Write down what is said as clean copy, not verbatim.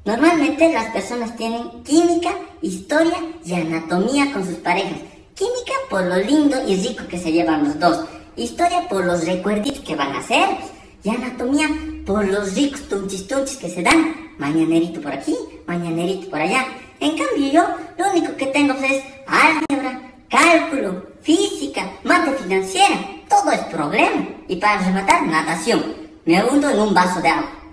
Normalmente las personas tienen química, historia y anatomía con sus parejas. Química por lo lindo y rico que se llevan los dos. Historia por los recuerditos que van a hacer. Y anatomía por los ricos tunchis que se dan. Mañanerito por aquí, mañanerito por allá. En cambio yo, lo único que tengo es álgebra, cálculo, física, mate financiera. Todo es problema. Y para rematar, natación. Me hundo en un vaso de agua.